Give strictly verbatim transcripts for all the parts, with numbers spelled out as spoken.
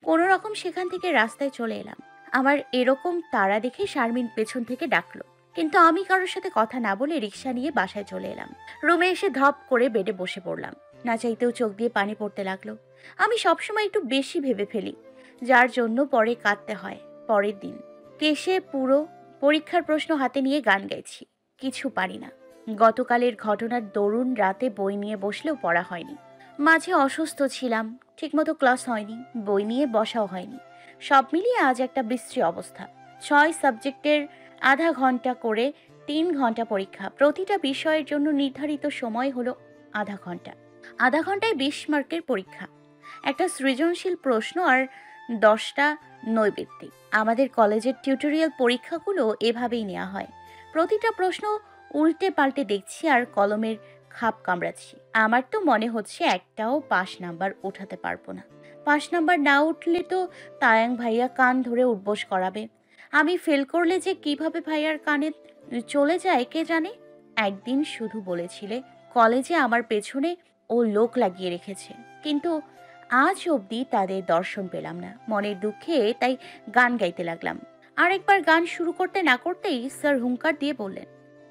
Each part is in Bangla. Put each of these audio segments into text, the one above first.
কোনো রকম সেখান থেকে রাস্তায় চলে এলাম। আমার এরকম তাড়া দেখে শারমিন পেছন থেকে ডাকলো, কিন্তু আমি কারোর সাথে কথা না বলে রিক্সা নিয়ে বাসায় চলে এলাম। রুমে এসে ধপ করে বেডে বসে পড়লাম। না চাইতেও চোখ দিয়ে পানি পড়তে লাগলো। আমি সবসময় একটু বেশি ভেবে ফেলি, যার জন্য পরে কাঁদতে হয়। পরের দিন কেশে পুরো পরীক্ষার প্রশ্ন হাতে নিয়ে গান গাইছি। কিছু পারি না। গতকালের ঘটনার দরুন রাতে বই নিয়ে বসলেও পড়া হয়নি। মাঝে অসুস্থ ছিলাম, ঠিকমতো ক্লাস হয়নি, বই নিয়ে বসাও হয়নি। সব মিলিয়ে আজ একটা বিশ্রী অবস্থা। ছয় সাবজেক্টের আধা ঘন্টা করে তিন ঘন্টা পরীক্ষা। প্রতিটা বিষয়ের জন্য নির্ধারিত সময় হলো আধা ঘন্টা। আধা ঘন্টায় বিশ মার্কের পরীক্ষা, একটা সৃজনশীল প্রশ্ন আর দশটা নৈবেদ্যিক। আমাদের কলেজের টিউটোরিয়াল পরীক্ষাগুলো এভাবেই নেওয়া হয়। প্রতিটা প্রশ্ন উল্টে পাল্টে দেখছি আর কলমের খাপ কামড়াচ্ছি। আমার তো মনে হচ্ছে একটাও পাস নাম্বার উঠাতে পারবো না। পাস নাম্বার না উঠলে তো তায়াং ভাইয়া কান ধরে উঠবোস করাবে। আমি ফেল করলে যে কিভাবে ভাইয়ার কানে চলে যায় কে জানে। একদিন শুধু বলেছিলে কলেজে আমার পেছনে ও লোক লাগিয়ে রেখেছে, কিন্তু আজ অবধি তাদের দর্শন পেলাম না। মনের দুঃখে তাই গান গাইতে লাগলাম। আরেকবার গান শুরু করতে না করতেই স্যার হুঙ্কার দিয়ে বললেন,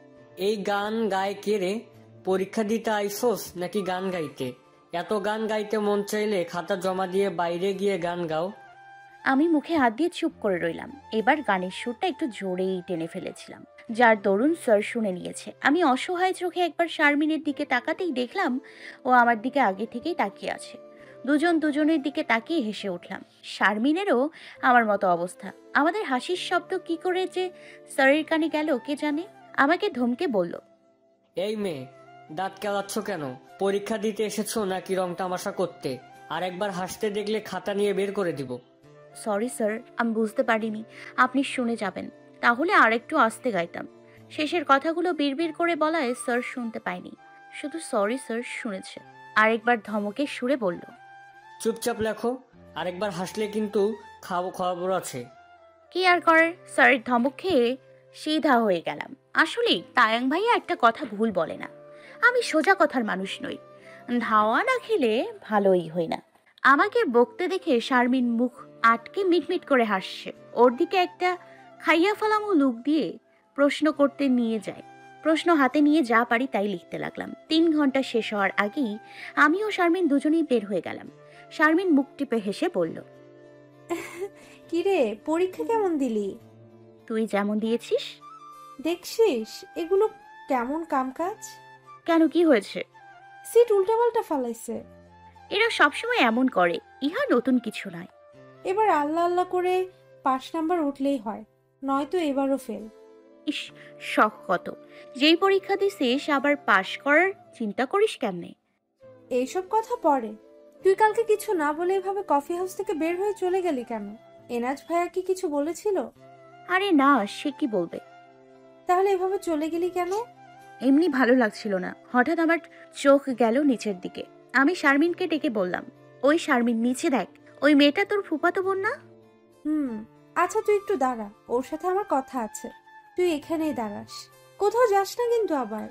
এই গান গায় কে রে? পরীক্ষা দিতে আইসোস নাকি গান গাইতে? এত গান গাইতে মন চাইলে খাতা জমা দিয়ে বাইরে গিয়ে গান গাও। আমি মুখে হাত দিয়ে চুপ করে রইলাম। এবার গানের সুরটা একটু জোরেই টেনে ফেলেছিলাম, যার দরুন স্যার শুনে নিয়েছে। আমি অসহায় চোখে একবার শারমিনের দিকে তাকাতেই দেখলাম ও আমার দিকে আগে থেকেই তাকিয়ে আছে। দুজন দুজনের দিকে তাকিয়ে হেসে উঠলাম। শারমিনেরও আমার মতো অবস্থা। আমাদের হাসির শব্দ কি করে যে স্যারের কানে গেল কে জানে। আমাকে ধমকে বলল, এই মেয়ে, দাঁত কেলাচ্ছ কেন? পরীক্ষা দিতে এসেছো নাকি রং তামাশা করতে? আর একবার হাসতে দেখলে খাতা নিয়ে বের করে দিব। সরি স্যার, আমি বুঝতে পারিনি আপনি শুনে যাবেন, তাহলে আর একটু আস্তে গাইতাম। শেষের কথাগুলো বিড়বিড় করে বলায় স্যার শুনতে পায়নি, শুধু সরি স্যার শুনেছে। আরেকবার ধমকে সুরে বলল, চুপচাপ লেখো, আরেকবার হাসলে কিন্তু খাবো খবর আছে। কি আর করার, স্যারের ধমক খেয়ে সিধা হয়ে গেলাম। আসলেই তায়াং ভাইয়া একটা কথা ভুল বলে না। আমি সোজা কথার মানুষ নই। ধাওয়া না খেলে ভালোই হই না। আমাকে বকতে দেখে শারমিন মুখ আটকে মিটমিট করে হাসছে। ওর দিকে একটা খাইয়া ফেলামো লুক দিয়ে প্রশ্ন করতে নিয়ে যায়। প্রশ্ন হাতে নিয়ে যা পারি তাই লিখতে লাগলাম। তিন ঘন্টা শেষ হওয়ার আগেই আমি ও শারমিন দুজনেই বের হয়ে গেলাম। শারমিন মুখ টিপে হেসে বলল, কিরে, পরীক্ষা কেমন দিলি? তুই যেমন দিয়েছিস। দেখছিস এগুলো কেমন কামকাজ? কেন, কি হয়েছে? সিট উল্টাপাল্টা ফালাইছে। এরা সবসময় এমন করে, ইহা নতুন কিছু নয়। এবার আল্লাহ আল্লাহ করে পাঁচ নাম্বার উঠলেই হয়, নয়তো এবারও ফেল। ইস, শখ কত! যেই পরীক্ষা দিছিস আবার পাশ করার চিন্তা করিস কেমনে? এইসব কথা পরে। তুই কালকে কিছু না বলে এভাবে কফি হাউস থেকে বের হয়ে চলে গেলি কেন? এনাজ ভাইয়া কি কিছু বলেছিল? আরে না, সে কি বলবে। তাহলে এভাবে চলে গেলি কেন? এমনি ভালো লাগছিল না। হঠাৎ আমার চোখ গেল নিচের দিকে। আমি শারমিনকে ডেকে বললাম, ওই শারমিন, নিচে দেখ, ওই মেয়েটা তোর ফুফাতো বোন না? হুম, আচ্ছা তুই একটু দাঁড়া, ওর সাথে আমার কথা আছে। তুই এখানেই দাঁড়াস, কোথাও যাস না কিন্তু আবার।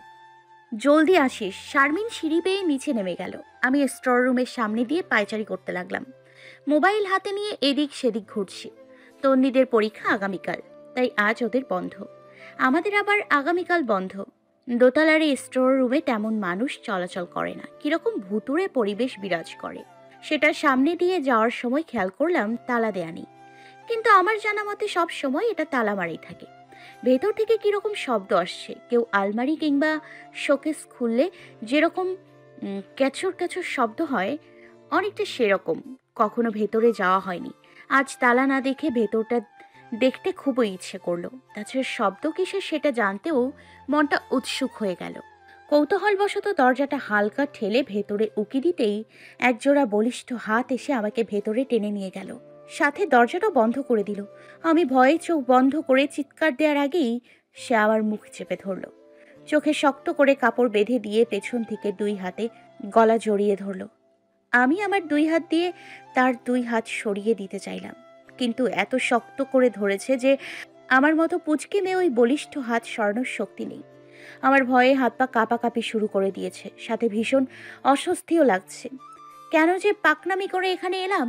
জলদি আসিস। শারমিন সিঁড়ি বেয়ে নিচে নেমে গেল। আমি স্টোর রুমের সামনে দিয়ে পায়চারি করতে লাগলাম। মোবাইল হাতে নিয়ে এদিক সেদিক ঘুরছি। তন্নিদের পরীক্ষা আগামীকাল, তাই আজ ওদের বন্ধ। আমাদের আবার আগামীকাল বন্ধ। দোতলার এই স্টোর রুমে তেমন মানুষ চলাচল করে না। কিরকম ভুতুড়ে পরিবেশ বিরাজ করে। সেটার সামনে দিয়ে যাওয়ার সময় খেয়াল করলাম তালা দেয়া নেই, কিন্তু আমার জানা মতে সব সময় এটা তালা মারাই থাকে। ভেতর থেকে কিরকম শব্দ আসছে, কেউ আলমারি কিংবা শোকেস খুললে যেরকম ক্যাচর ক্যাচর শব্দ হয়, অনেকটা সেরকম। কখনো ভেতরে যাওয়া হয়নি। আজ তালা না দেখে ভেতরটা দেখতে খুবই ইচ্ছে করলো। তাছাড়া শব্দ কিসের সেটা জানতেও মনটা উৎসুক হয়ে গেল। কৌতূহলবশত দরজাটা হালকা ঠেলে ভেতরে উকি দিতেই একজোড়া বলিষ্ঠ হাত এসে আমাকে ভেতরে টেনে নিয়ে গেল, সাথে দরজাটা বন্ধ করে দিল। আমি ভয়ে চোখ বন্ধ করে চিৎকার দেওয়ার আগেই সে আমার মুখ চেপে ধরল। চোখে শক্ত করে কাপড় বেঁধে দিয়ে পেছন থেকে দুই হাতে গলা জড়িয়ে ধরল। আমি আমার দুই হাত দিয়ে তার দুই হাত সরিয়ে দিতে চাইলাম, কিন্তু এত শক্ত করে ধরেছে যে আমার মতো পুচকে মেয়ে ওই বলিষ্ঠ হাত সরানোর শক্তি নেই। আমার ভয়ে হাত পা কাঁপাকাঁপি শুরু করে দিয়েছে, সাথে ভীষণ অস্বস্তিও লাগছে। কেন যে পাকনামি করে এখানে এলাম,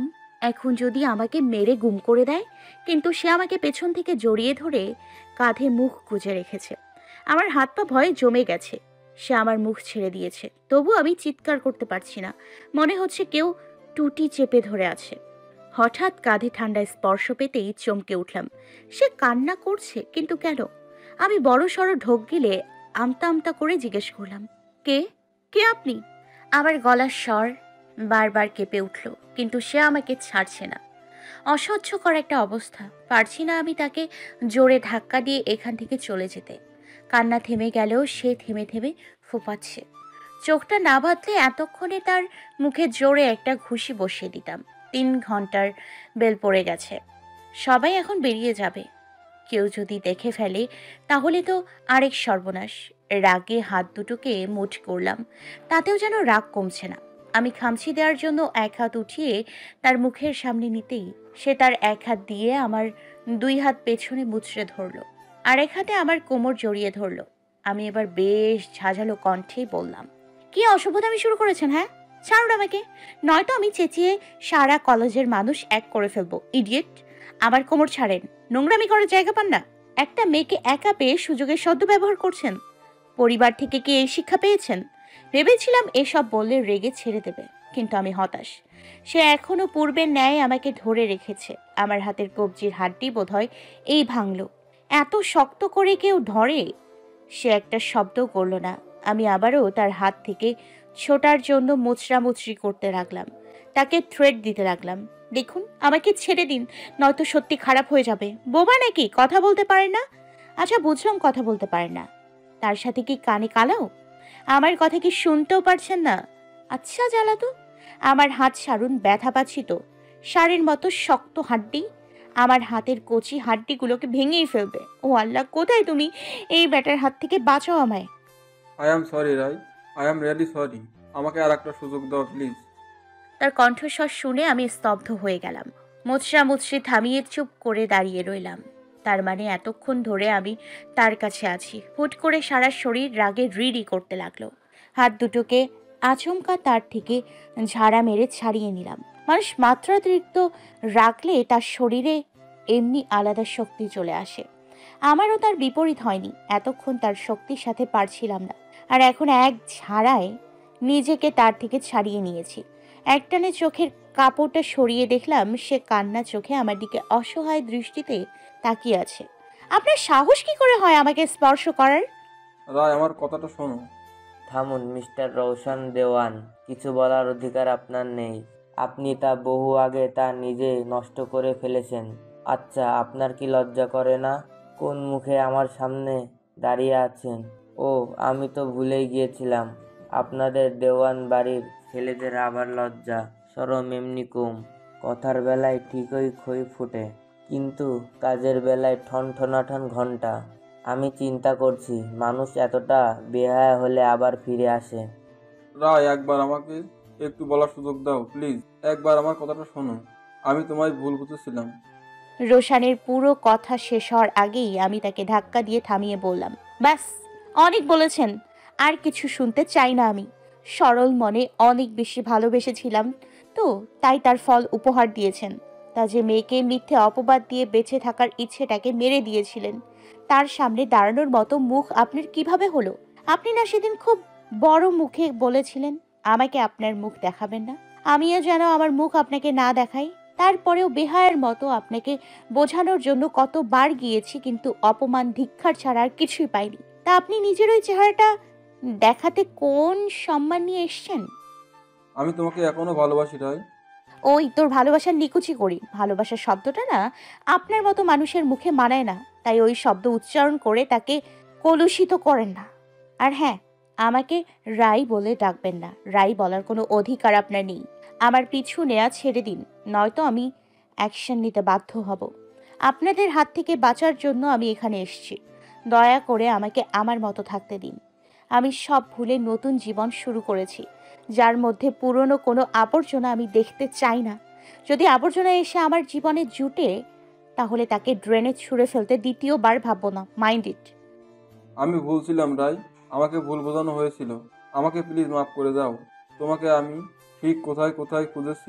এখন যদি আমাকে মেরে গুম করে দেয়, কিন্তু সে আমাকে পেছন থেকে জড়িয়ে ধরে কাঁধে মুখ গুজে রেখেছে। আমার হাত পা ভয়ে জমে গেছে। সে আমার মুখ ছেড়ে দিয়েছে, তবু আমি চিৎকার করতে পারছি না। মনে হচ্ছে কেউ টুটি চেপে ধরে আছে। হঠাৎ কাঁধে ঠান্ডা স্পর্শ পেতেই চমকে উঠলাম। সে কান্না করছে, কিন্তু কেন? আমি বড় সড়ো ঢোক গিলে আমতা আমতা করে জিজ্ঞেস করলাম, কে কে আপনি? আমার গলার স্বর বারবার কেঁপে উঠল, কিন্তু সে আমাকে ছাড়ছে না। অসহ্যকর একটা অবস্থা। পারছি না আমি তাকে জোরে ধাক্কা দিয়ে এখান থেকে চলে যেতে। কান্না থেমে গেলেও সে থেমে থেমে ফোঁপাচ্ছে। চোখটা না বাঁধলে এতক্ষণে তার মুখে জোরে একটা ঘুষি বসিয়ে দিতাম। তিন ঘন্টার বেল পড়ে গেছে। সবাই এখন বেরিয়ে যাবে। কেউ যদি দেখে ফেলে তাহলে তো আরেক সর্বনাশ। রাগে হাত দুটোকে মুঠ করলাম, তাতেও যেন রাগ কমছে না। আমি খামচি দেওয়ার জন্য এক হাত উঠিয়ে তার মুখের সামনে নিতেই সে তার এক হাত দিয়ে আমার দুই হাত পেছনে মুচড়ে ধরল, আর এক হাতে আমার কোমর জড়িয়ে ধরল। আমি এবার বেশ ঝাঁঝালো কণ্ঠেই বললাম, কি অসভ্যতামি শুরু করেছেন? হ্যাঁ, ছাড়ুন আমাকে, নয়তো আমি চেঁচিয়ে সারা কলেজের মানুষ এক করে ফেলবো। ইডিয়েট! আমার কোমর ছাড়েন। নোংরামি করার জায়গা পান না? একটা মেয়েকে একা পেয়ে সুযোগের সদ্ব্যবহার করছেন। পরিবার থেকে কি এই শিক্ষা পেয়েছেন? ভেবেছিলাম এসব বললে রেগে ছেড়ে দেবে, কিন্তু আমি হতাশ। সে এখনো পূর্বের ন্যায় আমাকে ধরে রেখেছে। আমার হাতের কবজির হাড্ডি বোধহয় এই ভাঙল। এত শক্ত করে কেউ ধরে? সে একটা শব্দও করল না। আমি আবারও তার হাত থেকে ছোটার জন্য মুচড়ামুচড়ি করতে লাগলাম, তাকে থ্রেট দিতে লাগলাম, দেখুন আমাকে ছেড়ে দিন, নয়তো সত্যি খারাপ হয়ে যাবে। বোবা নাকি, কথা বলতে পারে না? আচ্ছা বুঝলাম কথা বলতে পারে না, তার সাথে কি কানে কালাও? আমার কথা কি শুনতেও পারছেন না? আচ্ছা জ্বালা তো। আমার হাত সারুন, ব্যথা পাচ্ছি তো। সারের মতো শক্ত হাড্ডি, আমার হাতের কচি হাড্ডিগুলোকে ভেঙেই ফেলবে। ও আল্লাহ, কোথায় তুমি? এই ব্যাটার হাত থেকে বাঁচাও আমায়। I am sorry Rai, I am really sorry. আমাকে আর একটা সুযোগ দাও প্লিজ। তার কণ্ঠস্বর শুনে আমি স্তব্ধ হয়ে গেলাম। মুচড়া মুচড়ি থামিয়ে চুপ করে দাঁড়িয়ে রইলাম। তার মানে এতক্ষণ ধরে আমি তার কাছে আছি। হুট করে সারা শরীর রাগে রিরি করতে লাগলো। হাত দুটোকে আচমকা তার থেকে ঝাড়া মেরে ছাড়িয়ে নিলাম। মানুষ মাত্রাতিরিক্ত রাখলে তার শরীরে এমনি আলাদা শক্তি চলে আসে। আমারও তার বিপরীত হয়নি। এতক্ষণ তার শক্তির সাথে পারছিলাম না, আর এখন এক ঝাড়ায় নিজেকে তার থেকে ছাড়িয়ে নিয়েছি। একটানে চোখের কাপড়টা সরিয়ে দেখলাম সে কান্না চোখে আমার দিকে অসহায় দৃষ্টিতে তাকিয়ে আছে। আপনার সাহস কি করে হয় আমাকে স্পর্শ করার? রায়, আমার কথাটা শোনো। থামুন মিস্টার রওশন দেওয়ান, কিছু বলার অধিকার আপনার নেই। আপনি তা বহু আগে তা নিজে নষ্ট করে ফেলেছেন। আচ্ছা, আপনার কি লজ্জা করে না? কোন মুখে আমার সামনে দাঁড়িয়ে আছেন? ও, আমি তো ভুলেই গিয়েছিলাম, আপনাদের দেওয়ান বাড়ির ছেলেদের আবার লজ্জা শরম এমনি কম। কথার বেলায় ঠিকই খই ফুটে, কিন্তু কাজের বেলায় ঠন ঠনাঠন ঘন্টা। আমি চিন্তা করছি মানুষ এতটা বেহায়া হলে আবার ফিরে আসে। রায়, একবার আমাকে একটু বলার সুযোগ দাও প্লিজ। একবার আমার কথাটা শোনো। আমি তোমায় ভুল বুঝেছিলাম। রোশানের পুরো কথা শেষ হওয়ার আগেই আমি তাকে ধাক্কা দিয়ে থামিয়ে বললাম, ব্যাস, অনেক বলেছেন, আর কিছু শুনতে চাই না আমি। সরল মনে অনেক বেশি ভালোবেসেছিলাম তো, তাই তার ফল উপহার দিয়েছেন। তা যে মেয়েকে মিথ্যে অপবাদ দিয়ে বেঁচে থাকার ইচ্ছেটাকে মেরে দিয়েছিলেন, তার সামনে দাঁড়ানোর মতো মুখ আপনার কিভাবে হলো? আপনি না সেদিন খুব বড় মুখে বলেছিলেন আমাকে আপনার মুখ দেখাবেন না? আমিও যেন আমার মুখ আপনাকে না দেখাই। তারপরেও বেহায়ের মতো আপনাকে বোঝানোর জন্য কতবার গিয়েছি, কিন্তু অপমান ধিক্কার ছাড়া আর কিছুই পাইনি। তা আপনি নিজের ওই চেহারাটা দেখাতে কোন সম্মান নিয়ে এসছেন? আমি তোমাকে এখনো ভালোবাসি রায়। ওই তোর ভালোবাসার নিকুচি করি। ভালোবাসার শব্দটা না আপনার মতো মানুষের মুখে মানায় না, তাই ওই শব্দ উচ্চারণ করে তাকে কলুষিত করেন না। আর হ্যাঁ, আমাকে রাই বলে ডাকবেন না। রাই বলার কোনো অধিকার আপনার নেই। আমার পিছু নেয়া ছেড়ে দিন, নয়তো আমি অ্যাকশন নিতে বাধ্য হব। আপনাদের হাত থেকে বাঁচার জন্য আমি এখানে এসেছি। দয়া করে আমাকে আমার মতো থাকতে দিন। আমি সব ভুলে নতুন জীবন শুরু করেছি, যার মধ্যে পুরনো কোনো আবর্জনা আমি দেখতে চাই না। যদি আবর্জনা এসে আমার জীবনে জুটে, তাহলে তাকে ড্রেনে ছুঁড়ে ফেলতে দ্বিতীয়বার ভাববো না। Mind it. আমি ভুল ছিলাম রায়, আমাকে ভুল বোঝানো হয়েছিল। আমাকে প্লিজ মাফ করে দাও। তোমাকে আমি ঠিক কোথায় কোথায় খুঁজেছি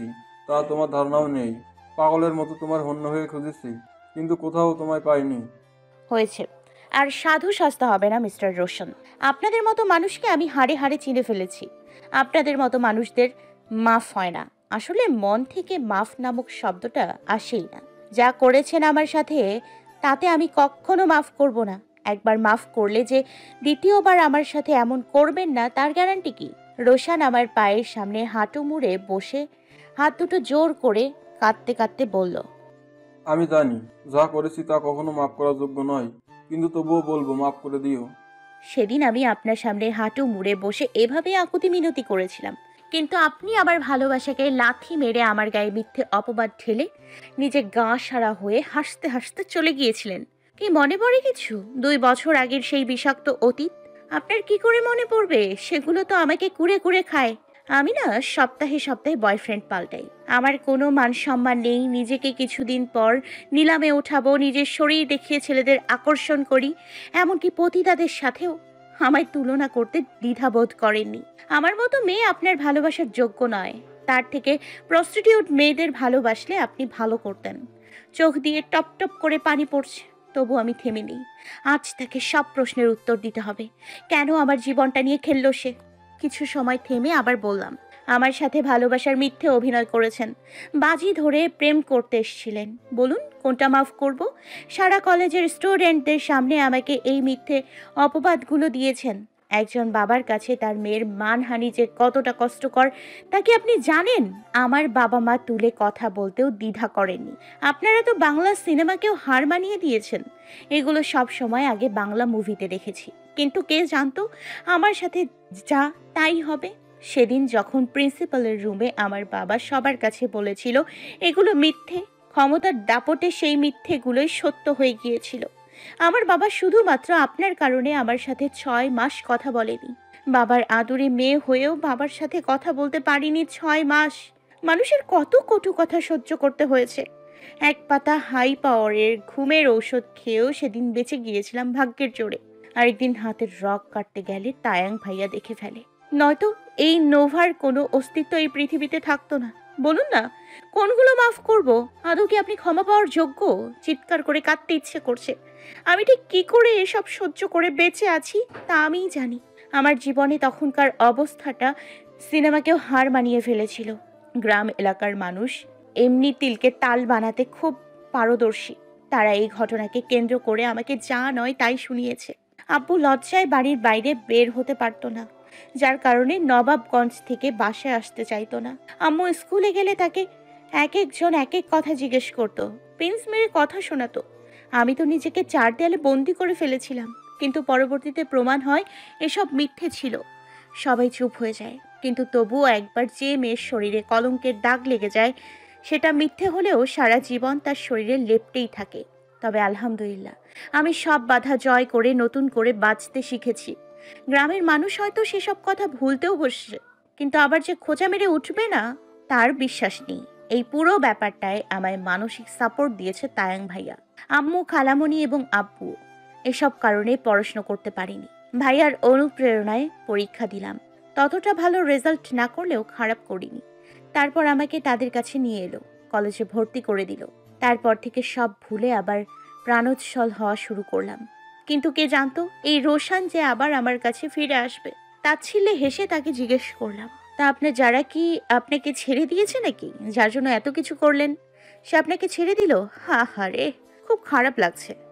তা তোমার ধারণাও নেই। পাগলের মতো তোমার হন্য হয়ে খুঁজেছি, কিন্তু কোথাও তোমায় পাইনি। হয়েছে, আর সাধু সাজতে হবে না মিস্টার রোশন। আপনাদের মতো মানুষকে আমি হাড়ে হাড়ে চিনে ফেলেছি। আপনাদের মতো মানুষদের মাফ হয় না। আসলে মন থেকে মাফ নামক শব্দটা আসেই না। যা করেছেন আমার সাথে, তাতে আমি কখনো মাফ করব না। একবার মাফ করলে যে দ্বিতীয়বার আমার সাথে এমন করবেন না, তার গ্যারান্টি কি? রোশন আমার পায়ের সামনে হাঁটু মুড়ে বসে হাত দুটো জোর করে কাঁদতে কাঁদতে বলল, আমি জানি যা করেছি তা কখনো মাফ করার যোগ্য নয়, কিন্তু তবুও বলবো মাফ করে দিও। সেদিন আমি আপনার সামনে হাঁটু মুড়ে বসে এভাবে আকুতি মিনতি করেছিলাম, কিন্তু আপনি আমার ভালোবাসাকে লাথি মেরে আমার গায়ে মিথ্যে অপবাদ ঢেলে নিজে গা সারা হয়ে হাসতে হাসতে চলে গিয়েছিলেন। কি মনে পড়ে কিছু? দুই বছর আগের সেই বিষাক্ত অতীত আপনার কি করে মনে পড়বে? সেগুলো তো আমাকে কুড়ে কুড়ে খায়। আমি না সপ্তাহে সপ্তাহে বয়ফ্রেন্ড পাল্টাই। আমার কোনো মান সম্মান নেই। নিজেকে কিছুদিন পর নিলামে ওঠাবো, নিজের শরীর দেখিয়ে ছেলেদের আকর্ষণ করি, এমনকি পতিতাদের সাথেও আমায় তুলনা করতে দ্বিধাবোধ করেননি। আমার মতো মেয়ে আপনার ভালোবাসার যোগ্য নয়। তার থেকে প্রস্টিটিউট মেয়েদের ভালোবাসলে আপনি ভালো করতেন। চোখ দিয়ে টপ টপ করে পানি পড়ছে, তবু আমি থেমে নেই। আজ তাকে সব প্রশ্নের উত্তর দিতে হবে। কেন আমার জীবনটা নিয়ে খেললো সে? কিছু সময় থেমে আবার বললাম, আমার সাথে ভালোবাসার মিথ্যে অভিনয় করেছেন। বাজি ধরে প্রেম করতে এসেছিলেন। বলুন কোনটা মাফ করব? সারা কলেজের স্টুডেন্টদের সামনে আমাকে এই মিথ্যে অপবাদগুলো দিয়েছেন। একজন বাবার কাছে তার মেয়ের মানহানি যে কতটা কষ্টকর তা কি আপনি জানেন? আমার বাবা মা তুলে কথা বলতেও দ্বিধা করেননি। আপনারা তো বাংলা সিনেমাকেও হার মানিয়ে দিয়েছেন। এগুলো সব সময় আগে বাংলা মুভিতে দেখেছি, কিন্তু কে জানতো আমার সাথে যা তাই হবে। সেদিন যখন প্রিন্সিপালের রুমে আমার বাবা সবার কাছে বলেছিল এগুলো মিথ্যে, ক্ষমতার দাপটে সেই মিথ্যেগুলোই সত্য হয়ে গিয়েছিল। আমার বাবা শুধুমাত্র আপনার কারণে আমার সাথে ছয় মাস কথা বলেনি। বাবার আদুরে মেয়ে হয়েও বাবার সাথে কথা বলতে পারিনি ছয় মাস। মানুষের কত কটু কথা সহ্য করতে হয়েছে। এক পাতা হাই পাওয়ারের ঘুমের ঔষধ খেয়েও সেদিন বেঁচে গিয়েছিলাম ভাগ্যের জোরে। আরেকদিন হাতের রগ কাটতে গেলে তায়াং ভাইয়া দেখে ফেলে, নয়তো এই নোভার কোনো অস্তিত্ব এই পৃথিবীতে থাকতো না। বলুন না কোনগুলো মাফ করব? আদৌ কি আপনি ক্ষমা পাওয়ার যোগ্য? চিৎকার করে কাঁদতে ইচ্ছে করছে। আমি ঠিক কি করে এসব সহ্য করে বেঁচে আছি তা আমিই জানি। আমার জীবনে তখনকার অবস্থাটা সিনেমাকেও হার মানিয়ে ফেলেছিল। গ্রাম এলাকার মানুষ এমনি তিলকে তাল বানাতে খুব পারদর্শী। তারা এই ঘটনাকে কেন্দ্র করে আমাকে যা নয় তাই শুনিয়েছে। আব্বু লজ্জায় বাড়ির বাইরে বের হতে পারতো না, যার কারণে নবাবগঞ্জ থেকে বাসায় আসতে চাইতো না। আম্মু স্কুলে গেলে তাকে এক একজন এক এক কথা জিজ্ঞেস করতো, পিন্স মেরে কথা শোনাতো। আমি তো নিজেকে চার দেয়ালে বন্দি করে ফেলেছিলাম, কিন্তু পরবর্তীতে প্রমাণ হয় এসব মিথ্যে ছিল। সবাই চুপ হয়ে যায়, কিন্তু তবুও একবার যে মেয়ের শরীরে কলঙ্কের দাগ লেগে যায় সেটা মিথ্যে হলেও সারা জীবন তার শরীরে লেপটেই থাকে। তবে আলহামদুলিল্লাহ আমি সব বাধা জয় করে নতুন করে বাঁচতে শিখেছি। গ্রামের মানুষ হয়তো সেসব কথা ভুলতেও বসছে, কিন্তু আবার যে খোঁচা মেরে উঠবে না তার বিশ্বাস নেই। এই পুরো ব্যাপারটায় আমায় মানসিক সাপোর্ট দিয়েছে তায়াং ভাইয়া, আম্মু, খালামণি এবং আব্বু। এসব কারণে পড়াশোনা করতে পারিনি। ভাইয়ার অনুপ্রেরণায় পরীক্ষা দিলাম। ততটা ভালো রেজাল্ট না করলেও খারাপ করিনি। তারপর আমাকে তাদের কাছে নিয়ে এলো, কলেজে ভর্তি করে দিল। তারপর থেকে সব ভুলে আবার প্রাণোচ্ছল হওয়া শুরু করলাম। কিন্তু কে জানতো এই রোশান যে আবার আমার কাছে ফিরে আসবে। তাচ্ছিল্যে হেসে তাকে জিজ্ঞেস করলাম, তা আপনার যারা কি আপনাকে ছেড়ে দিয়েছে নাকি? যার জন্য এত কিছু করলেন সে আপনাকে ছেড়ে দিল? হা হা রে, খুব খারাপ লাগছে।